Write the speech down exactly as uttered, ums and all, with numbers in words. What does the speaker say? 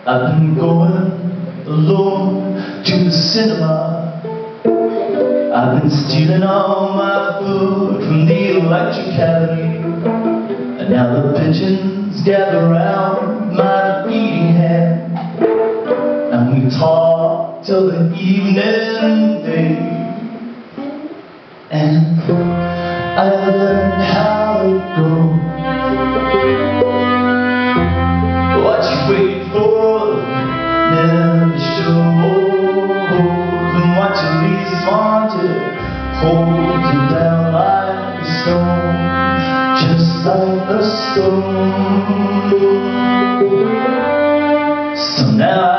I've been going alone to the cinema. I've been stealing all my food from the electric cabinet. And now the pigeons gather round my feeding hand, and we talk till the evening day. And I learned how it goes. What you wait for never shows, and what you least want to hold you down like a stone, just like a stone. So now